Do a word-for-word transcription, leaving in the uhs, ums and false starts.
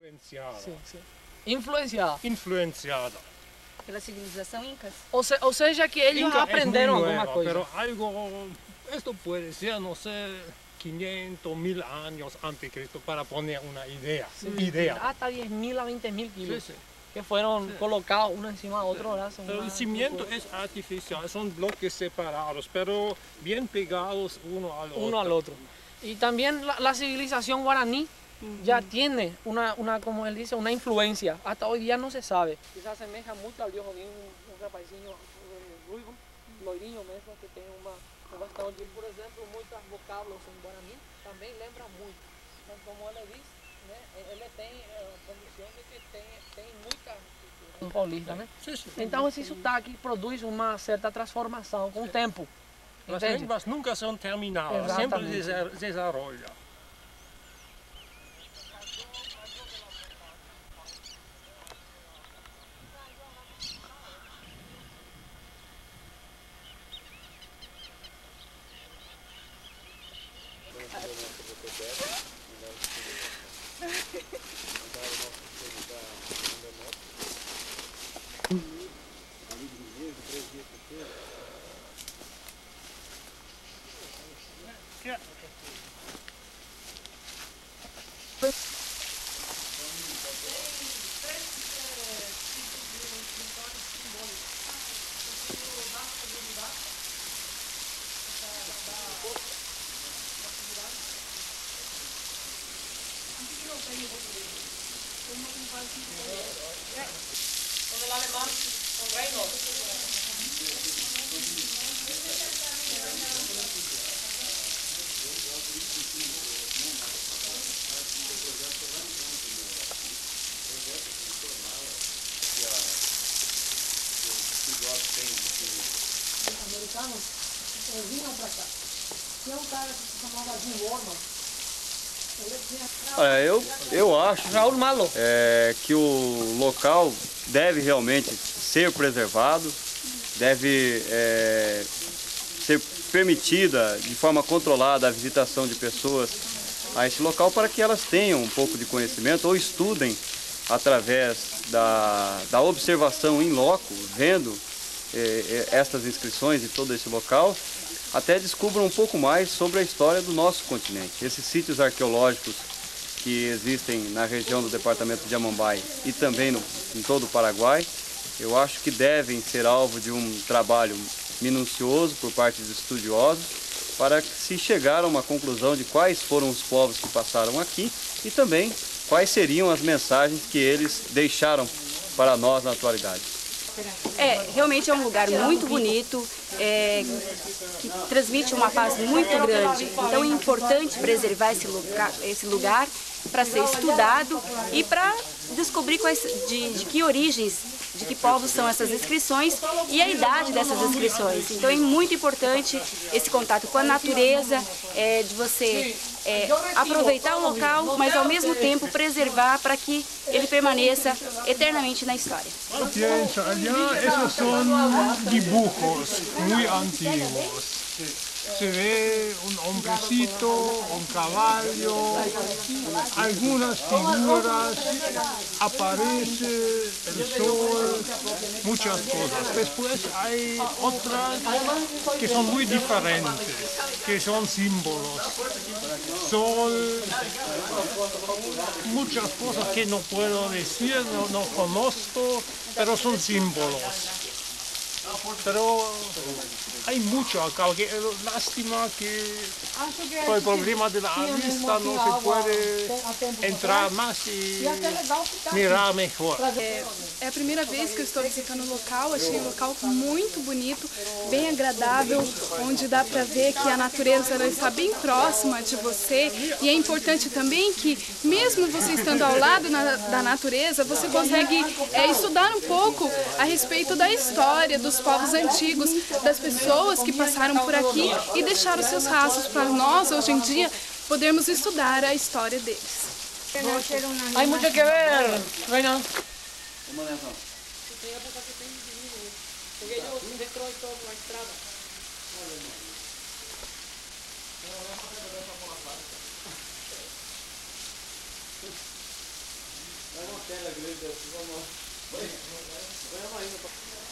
Influenciada. Sim, sim. Influenciada. Influenciada. Pela civilização incas? Ou, se, ou seja, que eles Inca aprenderam es muy alguma nueva, coisa. pero algo, esto puede ser, no sé, quinhentos mil años antes de Cristo para poner una idea. Sí. idea. Hasta diez mil a veinte mil kilos. Sí, sí. Que fueron Sí. colocados uno encima de otro. ¿Verdad? Son Pero el más cimiento antiguos. es artificial, son bloques separados, pero bien pegados uno al otro. Uno al otro. Y también la, la civilización guaraní ya tiene una, una, como él dice, una influencia. Hasta hoy día no se sabe. Se asemeja mucho al viejo de un, un rapazinho ruivo, loirinho mesmo, que tem uma, um bastão de, por exemplo, muitas vocábulos em guarani, também lembra muito. Mas como ele diz, né, ele tem a condição de que tem, tem muita cultura paulista, né? Sí, sí. Então esse sotaque produz uma certa transformação com o tempo. Las Entende? lenguas nunca son terminadas, siempre Exactamente. se desarrolla. Con el alemán, con Reino. Os americanos vinham para cá. Tinha um cara que se chamava Jim Worman. Olha, eu, eu acho Raul Malo. é, que o local deve realmente ser preservado, deve é, ser permitida de forma controlada a visitação de pessoas a este local para que elas tenham um pouco de conhecimento ou estudem através da, da observação in loco, vendo é, estas inscrições em todo esse local, até descubram um pouco mais sobre a história do nosso continente. Esses sítios arqueológicos que existem na região do departamento de Amambai e também no, em todo o Paraguai, eu acho que devem ser alvo de um trabalho minucioso por parte dos estudiosos para se chegar a uma conclusão de quais foram os povos que passaram aqui e também quais seriam as mensagens que eles deixaram para nós na atualidade. É, realmente é um lugar muito bonito, é, que transmite uma paz muito grande. Então é importante preservar esse lugar, esse lugar para ser estudado e para descobrir quais, de, de que origens, de que povos são essas inscrições e a idade dessas inscrições. Então é muito importante esse contato com a natureza, é, de você é, aproveitar o local, mas ao mesmo tempo preservar para que ele permaneça eternamente na história. Piensa, allá esos son dibujos muy antiguos. Se ve un hombrecito, un caballo, algunas figuras, aparece el sol, muchas cosas. Después hay otras que son muy diferentes, que son símbolos. Son muchas cosas que no puedo decir, no, no conozco, pero son símbolos. Pero hay mucho acá, que lástima que por el problema de la vista no se puede entrar más y mirar mejor. É, é a primeira vez que eu estou visitando o local, achei o local muito bonito, bem agradável, onde dá para ver que a natureza ela está bem próxima de você e é importante também que mesmo você estando ao lado na, da natureza, você consegue é, estudar um pouco a respeito da história dos povos antigos, das pessoas que passaram por aqui e deixaram seus rastros para nós, hoje em dia, podermos estudar a história deles. Hay mucho que ver, Reina. Porque ellos destruyen toda la estrada. tela grande assim, vamos.